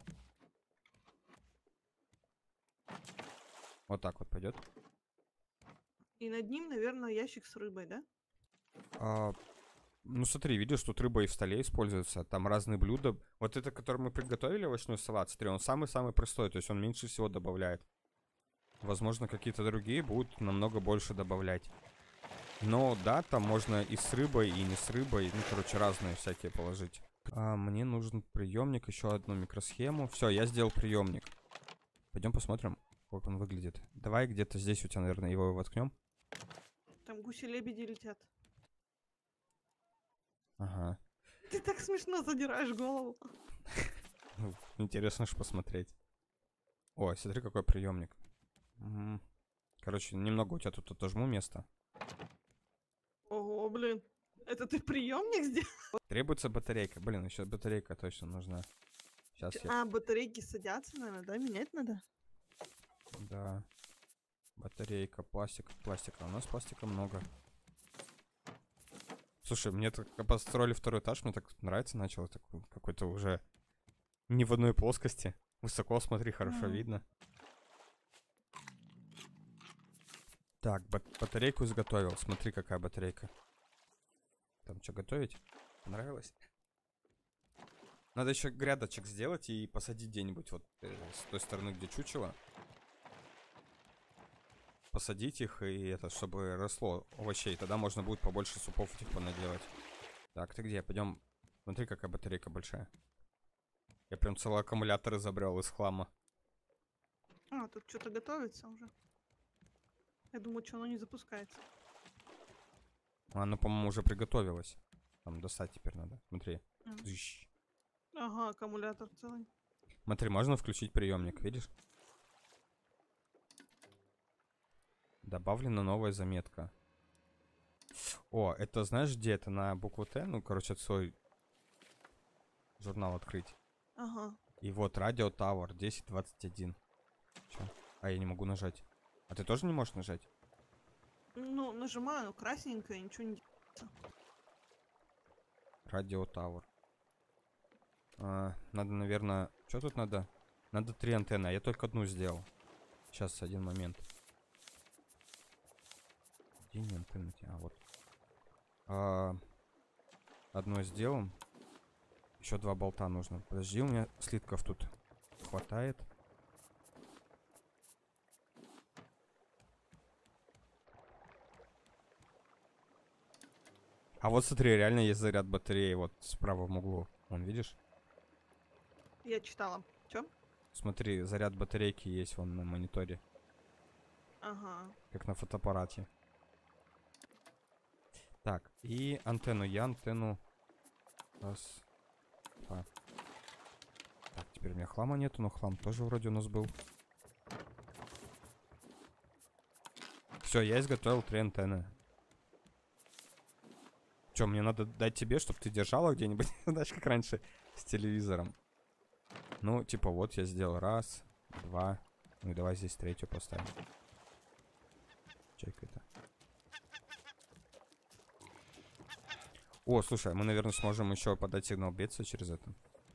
Вот так вот пойдет. И над ним, наверное, ящик с рыбой, да? А, ну смотри, видишь, тут рыба и в столе используется. Там разные блюда. Вот это, который мы приготовили, овощной салат, смотри, он самый-самый простой. То есть он меньше всего добавляет. Возможно, какие-то другие будут намного больше добавлять. Но да, там можно и с рыбой, и не с рыбой. Ну, короче, разные всякие положить. А, мне нужен приемник, еще одну микросхему. Все, я сделал приемник. Пойдем посмотрим, как он выглядит. Давай где-то здесь у тебя, наверное, его воткнем. Там гуси-лебеди летят. Ага. Ты так смешно задираешь голову. Интересно ж посмотреть. Ой, смотри, какой приемник. Короче, немного у тебя тут отожму место. Ого, блин. Это ты приемник сделал? Требуется батарейка. Блин, еще батарейка точно нужна. Сейчас я... А, батарейки садятся, наверное, да? Менять надо? Да. Батарейка, пластик. Пластика. У нас пластика много. Слушай, мне так построили второй этаж, мне так нравится начало. Какой-то уже не в одной плоскости. Высоко, смотри, хорошо Mm. видно. Так, бат- батарейку изготовил. Смотри, какая батарейка. Там что, готовить? Понравилось? Надо еще грядочек сделать и посадить где-нибудь вот э, с той стороны, где чучело. Посадить их и это, чтобы росло овощей. Тогда можно будет побольше супов этих понаделать. Так, ты где? Пойдем. Смотри, какая батарейка большая. Я прям целый аккумулятор изобрел из хлама. А, тут что-то готовится уже. Я думаю, что оно не запускается. Оно, по-моему, уже приготовилось. Там достать теперь надо. Смотри. Mm. Ага, аккумулятор целый. Смотри, можно включить приемник, видишь? Добавлена новая заметка. О, это знаешь где? Это на букву Т. Ну, короче, свой журнал открыть. Ага. И вот радио Tower десять двадцать один. Чё? А я не могу нажать. А ты тоже не можешь нажать? Ну, нажимаю, красненькое, ничего не делается. Радио Tower. А, надо, наверное... Что тут надо? Надо три антенны, а я только одну сделал. Сейчас, один момент. Где не антенна? А, вот. А, одно сделаем. Еще два болта нужно. Подожди, у меня слитков тут хватает. А вот смотри, реально есть заряд батареи вот в правом углу. Вон, видишь? Я читала. Чё? Смотри, заряд батарейки есть вон на мониторе. Ага. Как на фотоаппарате. Так, и антенну. Я антенну... Раз, два. Так, теперь у меня хлама нету, но хлам тоже вроде у нас был. Все, я изготовил три антенны. Че, мне надо дать тебе, чтобы ты держала где-нибудь, знаешь, как раньше с телевизором. Ну, типа, вот я сделал раз, два. Ну и давай здесь третью поставим. Чек это. О, слушай, мы, наверное, сможем еще подать сигнал бедствия через это.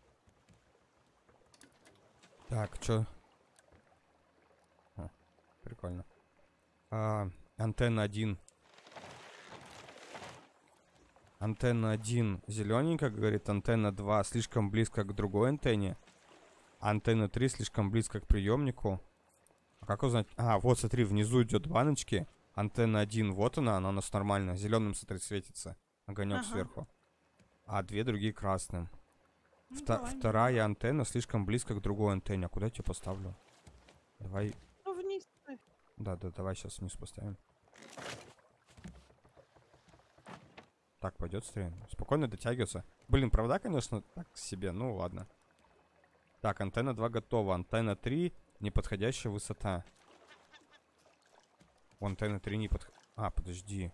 Так, чё? О, прикольно. А, антенна один. Антенна один зелененькая, говорит. Антенна два слишком близко к другой антенне. Антенна три слишком близко к приемнику. А как узнать? А, вот смотри, внизу идет баночки. Антенна один, вот она, она у нас нормально. Зеленым, смотри, светится. Огонек Ага. сверху. А две другие красным. Ну, Вта- давай. вторая антенна слишком близко к другой антенне. А куда я тебе поставлю? Давай. Ну, вниз ставь. Да, да, давай сейчас вниз поставим. Так, пойдет стрим. Спокойно дотягиваться. Блин, провода, конечно, так себе. Ну, ладно. Так, антенна два готова. Антенна три неподходящая высота. У антенны три не подх... А, подожди.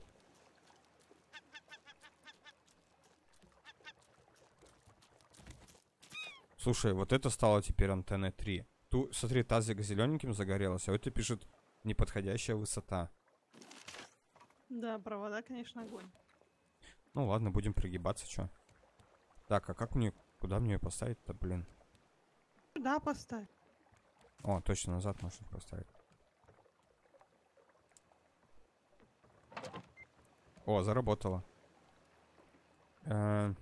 Слушай, вот это стало теперь антенной три. Ту, смотри, тазик зелененьким загорелся, а это пишет неподходящая высота. Да, провода, конечно, огонь. Ну ладно, будем пригибаться, чё. Так, а как мне... Куда мне ее поставить-то, блин? Сюда поставь. О, точно, назад можно поставить. О, заработало. Э,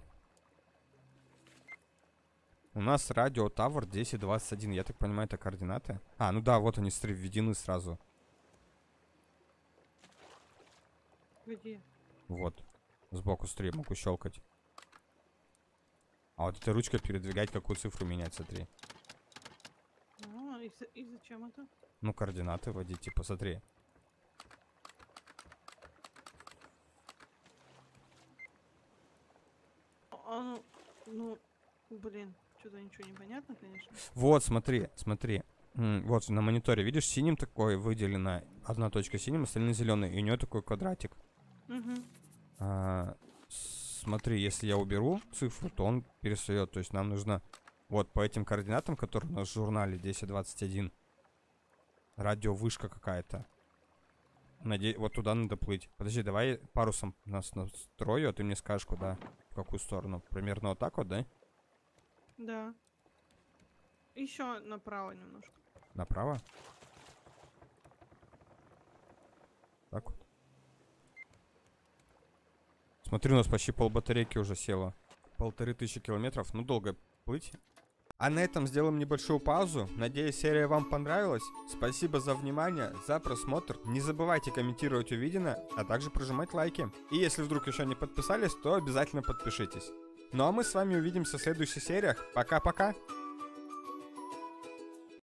У нас радио Тавр десять двадцать один. Я так понимаю, это координаты. А, ну да, вот они смотри, введены сразу. Где? Вот. Сбоку смотри, могу щелкать. А вот этой ручкой передвигать, какую цифру менять, смотри. А, и, за- и зачем это? Ну, координаты вводить, типа, смотри. А, ну, ну, блин, что-то ничего не понятно, конечно. Вот, смотри, смотри. М, вот на мониторе, видишь, синим такой выделена. Одна точка синим, остальные зеленые. И у нее такой квадратик. Угу. А, смотри, если я уберу цифру, то он перестает. То есть нам нужно вот по этим координатам, которые у нас в журнале десять двадцать один, радиовышка какая-то. Наде... Вот туда надо плыть. Подожди, давай парусом нас настрою, а ты мне скажешь, куда, в какую сторону. Примерно вот так вот, да? Да. Еще направо немножко. Направо? Так вот. Смотри, у нас почти пол батарейки уже село. Полторы тысячи километров. Ну, долго плыть. А на этом сделаем небольшую паузу. Надеюсь, серия вам понравилась. Спасибо за внимание, за просмотр. Не забывайте комментировать увиденное, а также прожимать лайки. И если вдруг еще не подписались, то обязательно подпишитесь. Ну а мы с вами увидимся в следующих сериях. Пока-пока!